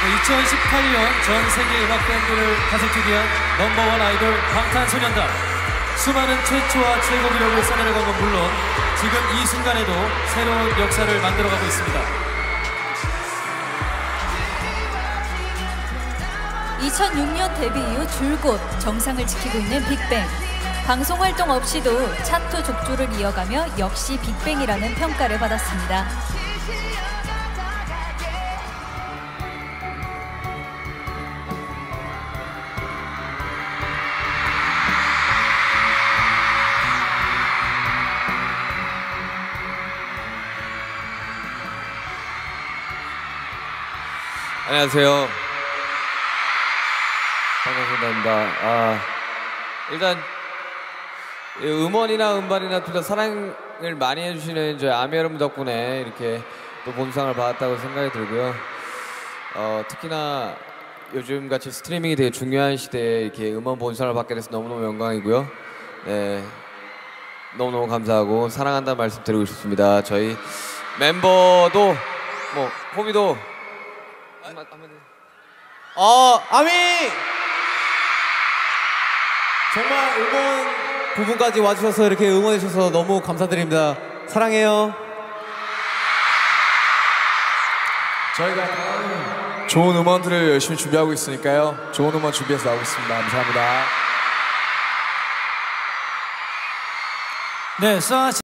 2018년 전 세계 음악 팬들을 가슴뛰게 넘버원 아이돌 방탄소년단. 수많은 최초와 최고 기록을 써내려간 건 물론 지금 이 순간에도 새로운 역사를 만들어가고 있습니다. 2006년 데뷔 이후 줄곧 정상을 지키고 있는 빅뱅. 방송 활동 없이도 차트 족주를 이어가며 역시 빅뱅이라는 평가를 받았습니다. 안녕하세요. 방탄소년단입니다. 일단 음원이나 음반이나 둘 다 사랑을 많이 해주시는 저희 아미 여러분 덕분에 이렇게 또 본상을 받았다고 생각이 들고요. 특히나 요즘같이 스트리밍이 되게 중요한 시대에 이렇게 음원 본상을 받게 돼서 너무너무 영광이고요. 네, 너무너무 감사하고 사랑한다는 말씀 드리고 싶습니다. 저희 멤버도 뭐 호미도 아미! 정말 음원 부분까지 와주셔서 이렇게 응원해주셔서 너무 감사드립니다. 사랑해요. 저희가 좋은 음원들을 열심히 준비하고 있으니까요. 좋은 음원 준비해서 나오겠습니다. 감사합니다. 네,